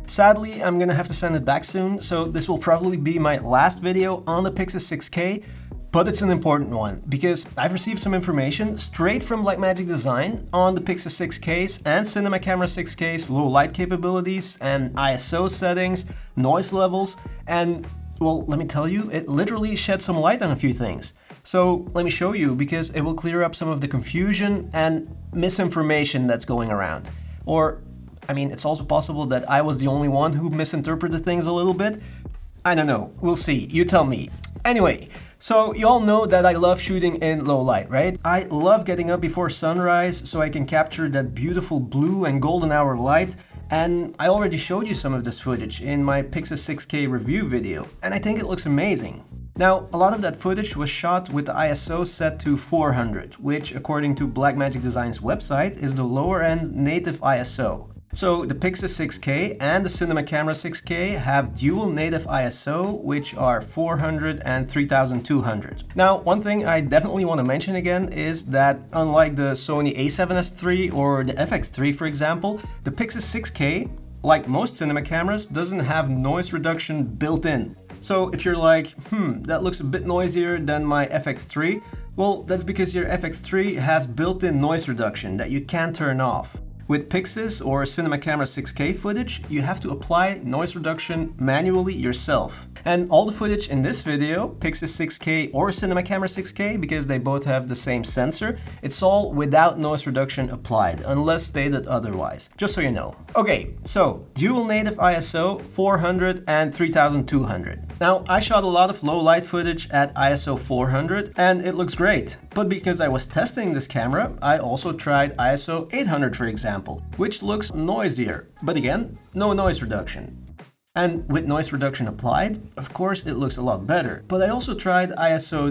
Sadly, I'm gonna have to send it back soon, so this will probably be my last video on the Pixus 6K, but it's an important one because I've received some information straight from Blackmagic Design on the Pixus 6K's and Cinema Camera 6K's low light capabilities and ISO settings, noise levels, and well, let me tell you, it literally shed some light on a few things. So let me show you because it will clear up some of the confusion and misinformation that's going around. Or I mean, it's also possible that I was the only one who misinterpreted things a little bit. I don't know, we'll see, you tell me. Anyway, so you all know that I love shooting in low light, right? I love getting up before sunrise so I can capture that beautiful blue and golden hour light, and I already showed you some of this footage in my Pixus 6K review video, and I think it looks amazing. Now, a lot of that footage was shot with the ISO set to 400, which according to Blackmagic Design's website is the lower end native ISO. So the Pixus 6K and the Cinema Camera 6K have dual native ISO, which are 400 and 3200. Now, one thing I definitely want to mention again is that unlike the Sony a7S III or the FX3 for example, the Pixus 6K, like most cinema cameras, doesn't have noise reduction built in. So if you're like, that looks a bit noisier than my FX3, well, that's because your FX3 has built-in noise reduction that you can't turn off. With Pixus or Cinema Camera 6K footage, you have to apply noise reduction manually yourself. And all the footage in this video, Pixus 6K or Cinema Camera 6K, because they both have the same sensor, it's all without noise reduction applied, unless stated otherwise, just so you know. Okay, so dual native ISO 400 and 3200. Now, I shot a lot of low light footage at ISO 400 and it looks great. But because I was testing this camera, I also tried ISO 800 for example, which looks noisier, but again, no noise reduction. And with noise reduction applied, of course it looks a lot better. But I also tried ISO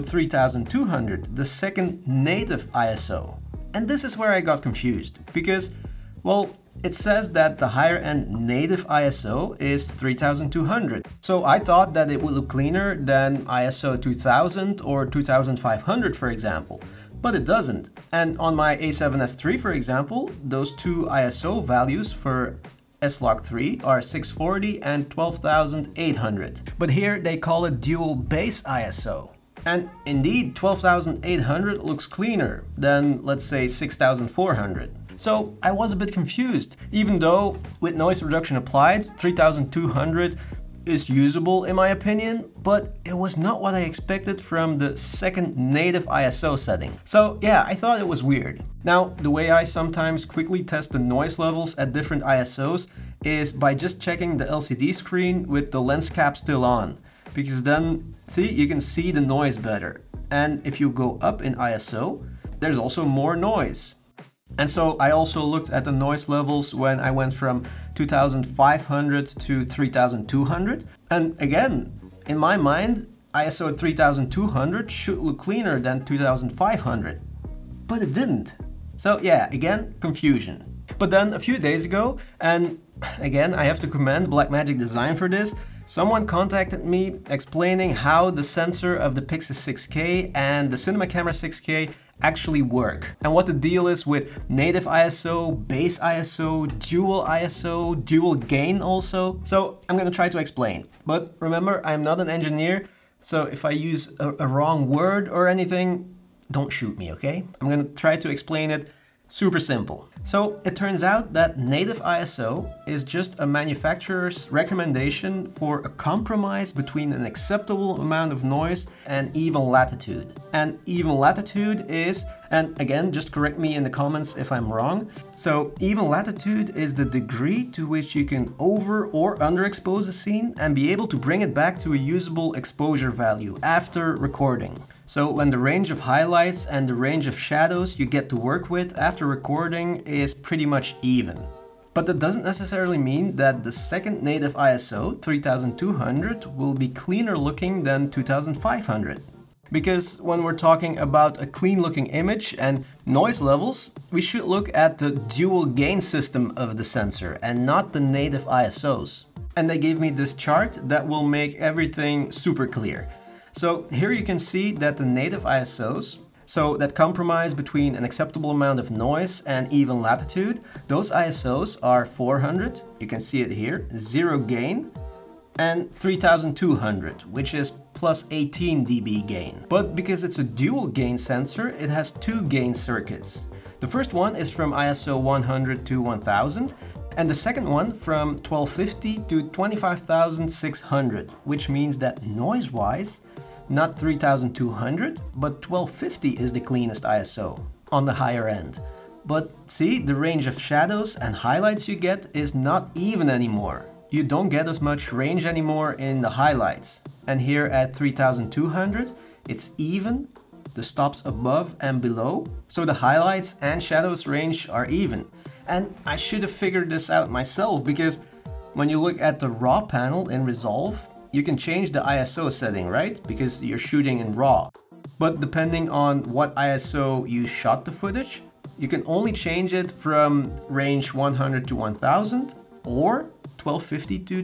3200, the second native ISO. And this is where I got confused, because, well, it says that the higher end native ISO is 3200. So I thought that it would look cleaner than ISO 2000 or 2500 for example. But it doesn't. And on my a7S III for example, those two ISO values for S-Log3 are 640 and 12,800. But here they call it dual base ISO. And indeed, 12,800 looks cleaner than, let's say, 6,400. So I was a bit confused, even though with noise reduction applied, 3,200 is usable in my opinion, but it was not what I expected from the second native ISO setting. So yeah, I thought it was weird. Now, the way I sometimes quickly test the noise levels at different ISOs is by just checking the LCD screen with the lens cap still on. Because then, see, you can see the noise better. And if you go up in ISO, there's also more noise. And so I also looked at the noise levels when I went from 2500 to 3200. And again, in my mind, ISO 3200 should look cleaner than 2500. But it didn't. So yeah, again, confusion. But then a few days ago, and again, I have to commend Blackmagic Design for this, someone contacted me explaining how the sensor of the Pixus 6K and the Cinema Camera 6K actually work and what the deal is with native ISO, base ISO, dual gain also. So I'm gonna try to explain. But remember, I'm not an engineer, so if I use a wrong word or anything, don't shoot me, okay? I'm gonna try to explain it super simple. So it turns out that native ISO is just a manufacturer's recommendation for a compromise between an acceptable amount of noise and even latitude. And even latitude is, and again, just correct me in the comments if I'm wrong. So even latitude is the degree to which you can over or underexpose a scene and be able to bring it back to a usable exposure value after recording. So when the range of highlights and the range of shadows you get to work with after recording is pretty much even. But that doesn't necessarily mean that the second native ISO, 3200, will be cleaner looking than 2500. Because when we're talking about a clean looking image and noise levels, we should look at the dual gain system of the sensor and not the native ISOs. And they gave me this chart that will make everything super clear. So here you can see that the native ISOs, so that compromise between an acceptable amount of noise and even latitude, those ISOs are 400, You can see it here, 0 gain, and 3200, which is plus 18 dB gain. But because it's a dual gain sensor, it has 2 gain circuits. The first one is from ISO 100 to 1000, and the second one from 1250 to 25,600, which means that noise-wise, not 3200, but 1250 is the cleanest ISO on the higher end. But see, the range of shadows and highlights you get is not even anymore. You don't get as much range anymore in the highlights. And here at 3200, it's even, the stops above and below, so the highlights and shadows range are even. And I should have figured this out myself, because when you look at the RAW panel in Resolve, you can change the ISO setting, right? Because you're shooting in RAW. But depending on what ISO you shot the footage, you can only change it from range 100 to 1000 or 1250 to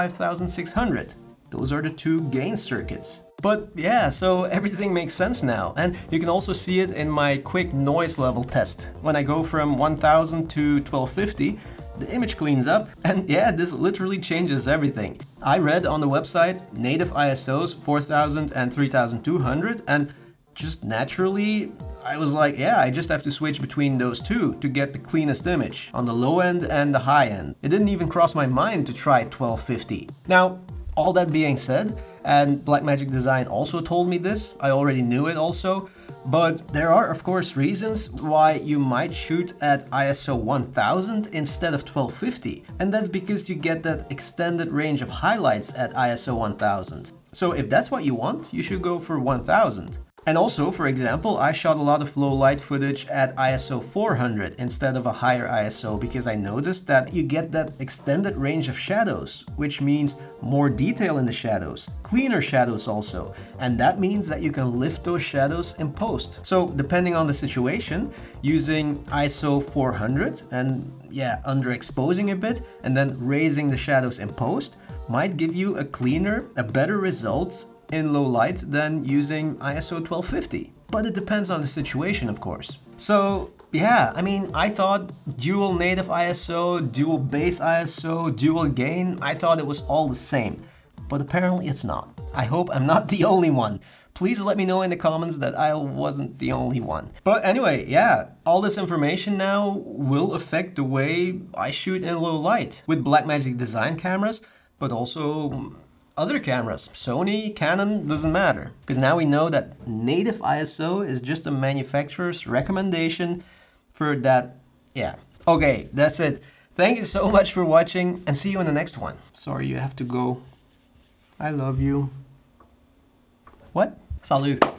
25,600. Those are the 2 gain circuits. But yeah, so everything makes sense now. And you can also see it in my quick noise level test. When I go from 1000 to 1250, the image cleans up, and yeah, this literally changes everything. I read on the website native ISOs 4000 and 3200, and just naturally I was like, yeah, I just have to switch between those 2 to get the cleanest image on the low end and the high end. It didn't even cross my mind to try 1250. Now, all that being said, and Blackmagic Design also told me this, I already knew it also, but there are of course reasons why you might shoot at ISO 1000 instead of 1250, and that's because you get that extended range of highlights at ISO 1000. So if that's what you want, you should go for 1000. And also, for example, I shot a lot of low light footage at ISO 400 instead of a higher ISO because I noticed that you get that extended range of shadows, which means more detail in the shadows, cleaner shadows also, and that means that you can lift those shadows in post. So depending on the situation, using ISO 400 and yeah, underexposing a bit and then raising the shadows in post might give you a cleaner, a better result in low light than using ISO 1250. But it depends on the situation, of course. So yeah, I mean, I thought dual native ISO, dual base ISO, dual gain, I thought it was all the same. But apparently it's not. I hope I'm not the only one. Please let me know in the comments that I wasn't the only one. But anyway, yeah, all this information now will affect the way I shoot in low light with Blackmagic Design cameras, but also other cameras, Sony, Canon, doesn't matter. Because now we know that native ISO is just a manufacturer's recommendation for that, yeah. Okay, that's it. Thank you so much for watching and see you in the next one. Sorry you have to go. I love you. What? Salut.